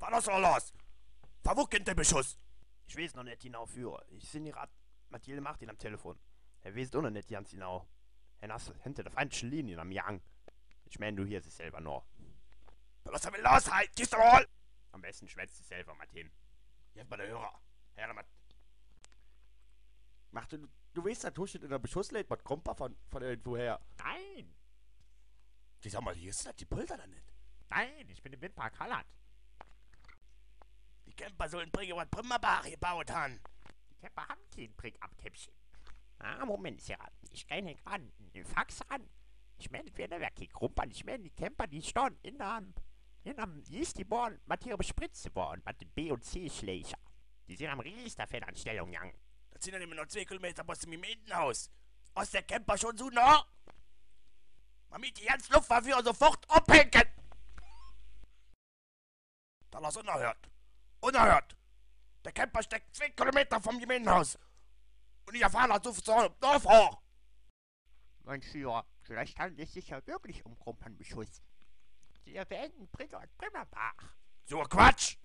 Was ist da los? Verwuckt der Beschuss. Ich weiß noch nicht genau, Führer. Ich sehe gerade Mathilde Martin am Telefon. Er weiß auch noch nicht ganz genau. Er hast hinter der feindlichen Linie am Jagen. Ich meine, du hier ist es selber noch. Was will los? Halt, gehst du mal! Am besten schwätzt du selber mal hin. Jetzt mal der Hörer. Herr Matt. Mach du weißt, da steht in der Beschussleitung, was kommt da von irgendwoher? Nein, Die sag mal, hier ist das die Pulver da nicht. nein, ich bin im Windpark Halland. Die Camper sollen bringen, was Primmerbach gebaut haben. Die Camper haben kein Brick-Up-Käppchen. Ah, Moment, Sarah. Ich gehe hier gerade den Fax an. Ich meine, das wäre kein Krumpern. Ich meine, die Camper, die stehen in einem Jistiborn, mit ihrer Spritze worden, mit dem B- und C-Schläger. Die sind am Riesterfederanstellung gegangen. Das sind ja immer noch 2 Kilometer aus dem Mimetenhaus. Aus der Camper schon so nah. Man mit die ganze Luftwaffe sofort abhängen. Da lass unerhört. Unerhört. Der Camper steckt 2 Kilometer vom Gemeindehaus. Und ich erfahre so viel zu Dorf hoch. Mein Führer, vielleicht handelt es sich ja wirklich um Krumpernbeschuss. Sie erwähnten Brick und Primmerbach. So Quatsch.